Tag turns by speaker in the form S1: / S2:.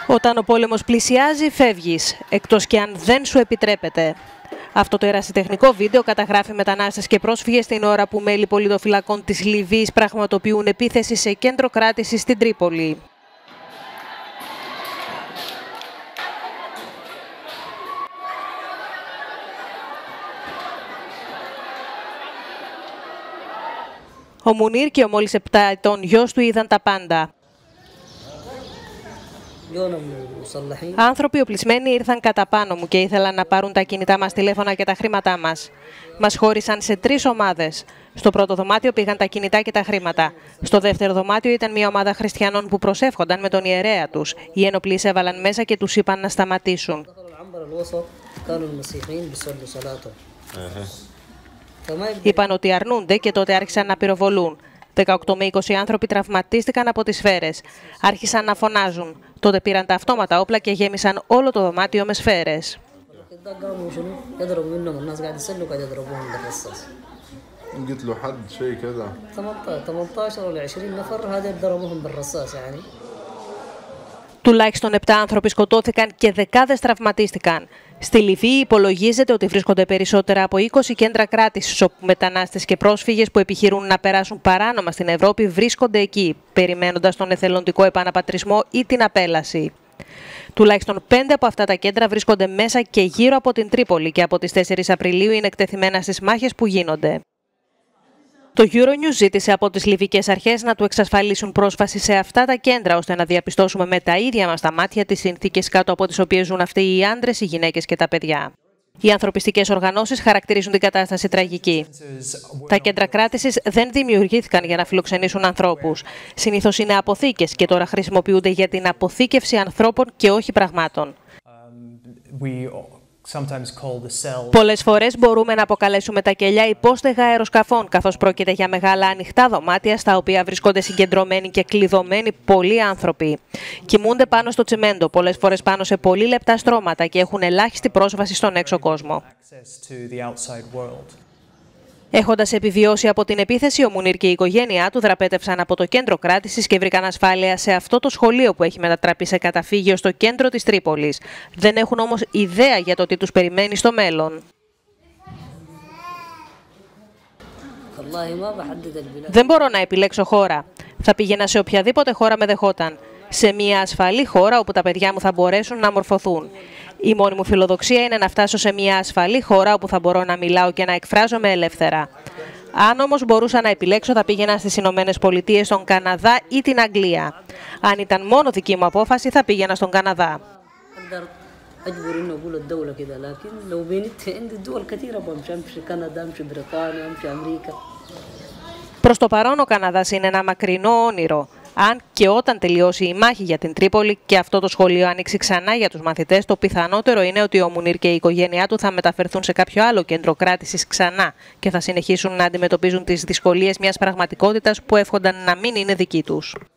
S1: Όταν ο πόλεμος πλησιάζει, φεύγεις, εκτός και αν δεν σου επιτρέπεται. Αυτό το ερασιτεχνικό βίντεο καταγράφει μετανάστες και πρόσφυγες την ώρα που μέλη πολιτοφυλακών της Λιβύης πραγματοποιούν επίθεση σε κέντρο κράτησης στην Τρίπολη. Ο Μουνίρ και ο μόλις 7 ετών γιος του είδαν τα πάντα. Άνθρωποι οπλισμένοι ήρθαν κατά πάνω μου και ήθελαν να πάρουν τα κινητά μας τηλέφωνα και τα χρήματά μας. Μας χώρισαν σε 3 ομάδες. Στο πρώτο δωμάτιο πήγαν τα κινητά και τα χρήματα. Στο δεύτερο δωμάτιο ήταν μια ομάδα χριστιανών που προσεύχονταν με τον ιερέα τους. Οι ένοπλοι έβαλαν μέσα και τους είπαν να σταματήσουν. Είπαν ότι αρνούνται και τότε άρχισαν να πυροβολούν. 18 με 20 άνθρωποι τραυματίστηκαν από τις σφαίρες. Άρχισαν να φωνάζουν. Τότε πήραν τα αυτόματα όπλα και γέμισαν όλο το δωμάτιο με σφαίρες. Τουλάχιστον 7 άνθρωποι σκοτώθηκαν και δεκάδες τραυματίστηκαν. Στη Λιβύη υπολογίζεται ότι βρίσκονται περισσότερα από 20 κέντρα κράτησης, όπου μετανάστες και πρόσφυγες που επιχειρούν να περάσουν παράνομα στην Ευρώπη βρίσκονται εκεί, περιμένοντας τον εθελοντικό επαναπατρισμό ή την απέλαση. Τουλάχιστον 5 από αυτά τα κέντρα βρίσκονται μέσα και γύρω από την Τρίπολη και από τις 4 Απριλίου είναι εκτεθειμένα στις μάχες που γίνονται. Το Euronews ζήτησε από τις λιβικές αρχές να του εξασφαλίσουν πρόσβαση σε αυτά τα κέντρα, ώστε να διαπιστώσουμε με τα ίδια μας τα μάτια τις συνθήκες κάτω από τις οποίες ζουν αυτοί οι άντρες, οι γυναίκες και τα παιδιά. Οι ανθρωπιστικές οργανώσεις χαρακτηρίζουν την κατάσταση τραγική. Τα κέντρα κράτησης δεν δημιουργήθηκαν για να φιλοξενήσουν ανθρώπους. Συνήθως είναι αποθήκες και τώρα χρησιμοποιούνται για την αποθήκευση ανθρώπων και όχι πραγμάτων. Πολλές φορές μπορούμε να αποκαλέσουμε τα κελιά υπόστεγα αεροσκαφών, καθώς πρόκειται για μεγάλα ανοιχτά δωμάτια στα οποία βρίσκονται συγκεντρωμένοι και κλειδωμένοι πολλοί άνθρωποι. Κοιμούνται πάνω στο τσιμέντο, πολλές φορές πάνω σε πολύ λεπτά στρώματα και έχουν ελάχιστη πρόσβαση στον έξω κόσμο. Έχοντας επιβιώσει από την επίθεση, ο Μουνίρ και η οικογένειά του δραπέτευσαν από το κέντρο κράτησης και βρήκαν ασφάλεια σε αυτό το σχολείο που έχει μετατραπεί σε καταφύγιο στο κέντρο της Τρίπολης. Δεν έχουν όμως ιδέα για το τι τους περιμένει στο μέλλον. Δεν μπορώ να επιλέξω χώρα. Θα πήγαινα σε οποιαδήποτε χώρα με δεχόταν. Σε μια ασφαλή χώρα όπου τα παιδιά μου θα μπορέσουν να μορφωθούν. Η μόνη μου φιλοδοξία είναι να φτάσω σε μια ασφαλή χώρα όπου θα μπορώ να μιλάω και να εκφράζομαι ελεύθερα. Αν όμως μπορούσα να επιλέξω, θα πήγαινα στις Ηνωμένες Πολιτείες, στον Καναδά ή την Αγγλία. Αν ήταν μόνο δική μου απόφαση, θα πήγαινα στον Καναδά. Προς το παρόν, ο Καναδάς είναι ένα μακρινό όνειρο. Αν και όταν τελειώσει η μάχη για την Τρίπολη και αυτό το σχολείο ανοίξει ξανά για τους μαθητές, το πιθανότερο είναι ότι ο Μουνίρ και η οικογένειά του θα μεταφερθούν σε κάποιο άλλο κέντρο κράτησης ξανά και θα συνεχίσουν να αντιμετωπίζουν τις δυσκολίες μιας πραγματικότητας που εύχονταν να μην είναι δική τους.